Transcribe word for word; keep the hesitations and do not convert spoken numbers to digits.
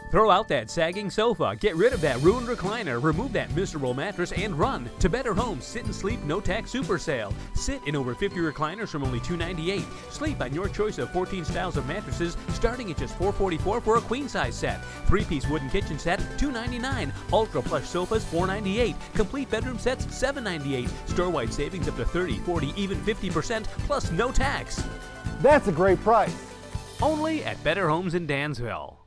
Throw out that sagging sofa, get rid of that ruined recliner, remove that miserable mattress, and run to Better Homes Sit and Sleep No Tax Super Sale. Sit in over fifty recliners from only two ninety-eight. Sleep on your choice of fourteen styles of mattresses, starting at just four forty-four for a queen size set. Three-piece wooden kitchen set, two ninety-nine. Ultra plush sofas, four ninety-eight. Complete bedroom sets, seven ninety-eight. Store-wide savings up to thirty, forty, even fifty percent, plus no tax. That's a great price. Only at Better Homes in Dansville.